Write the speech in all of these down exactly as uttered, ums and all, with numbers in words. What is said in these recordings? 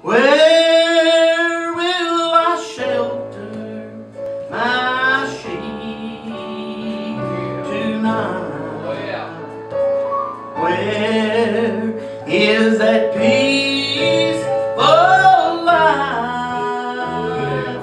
Where will I shelter my sheep tonight? Oh, yeah. Where is that peaceful life?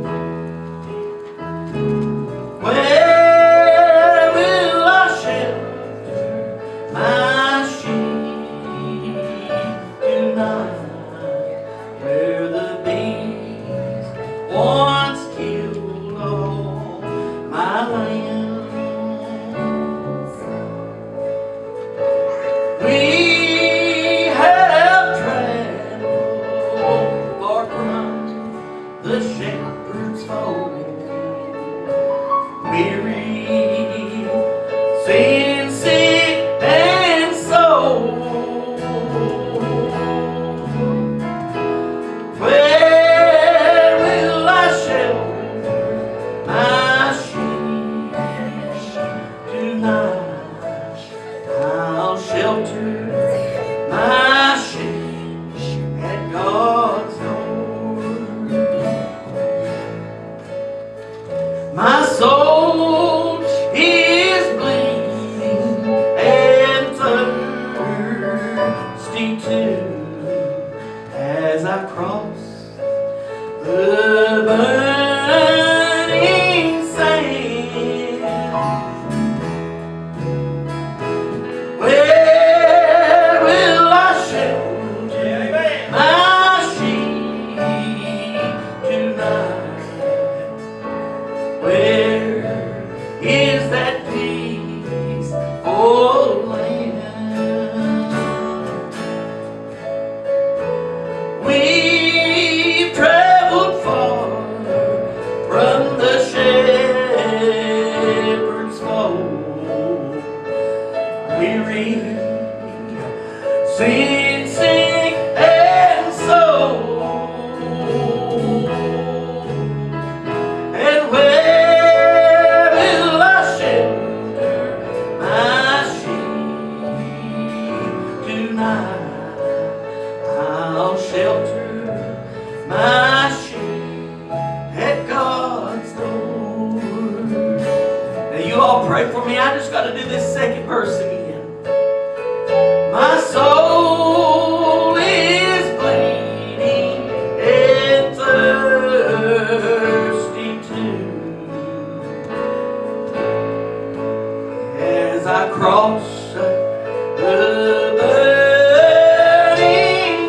Where will I shelter my sheep tonight? Where the bees once killed all my lambs. We have traveled far from the shepherd's fold, weary, sin sick and soul. Where will I shelter my sheep tonight? I'll shelter my sheep at God's door. My soul is bleeding and thirsty too, as I cross the burning sand. Where will I shelter my sheep tonight? Where is that peaceful land? We've traveled far from the shepherd's fold, weary, sin sick and soul. And where will I shelter my sheep tonight? I'll shelter my sheep at God's door. Now you all pray for me. I just got to do this second verse again. My soul is bleeding and thirsty too, as I cross the burning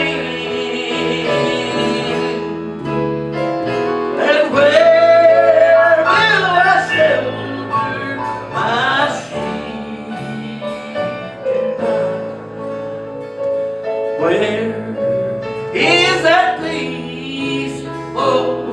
sand. And where will I shelter my sheep tonight? Where is that peaceful